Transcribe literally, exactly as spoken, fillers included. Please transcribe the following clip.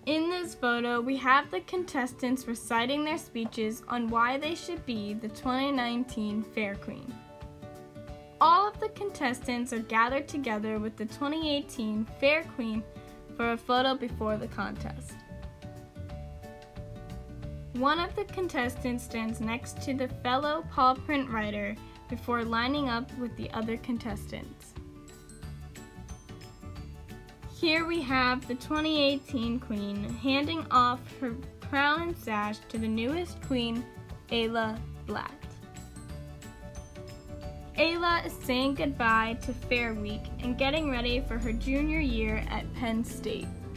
In this photo, we have the contestants reciting their speeches on why they should be the twenty nineteen Fair Queen. All of the contestants are gathered together with the twenty eighteen Fair Queen for a photo before the contest. One of the contestants stands next to the fellow paw print writer before lining up with the other contestants. Here we have the twenty eighteen Queen handing off her crown and sash to the newest Queen, Ayla Blatt. Ayla is saying goodbye to Fair Week and getting ready for her junior year at Penn State.